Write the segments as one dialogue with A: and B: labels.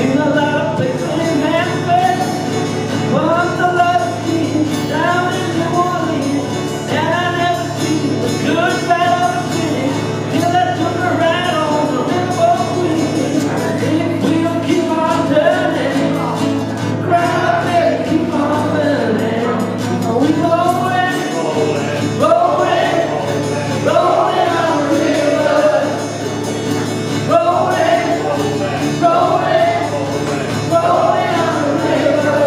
A: Seen a lot of places in Memphis, but the love is down in New Orleans, and I never seen the good, bad, or the city till I took a ride on the River Queen. If we don't keep on turning, the crowd there keep on burning. We rolling, rolling, rolling on the river, rolling, rolling, rolling on the river.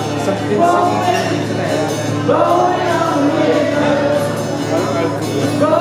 A: Rolling on the river.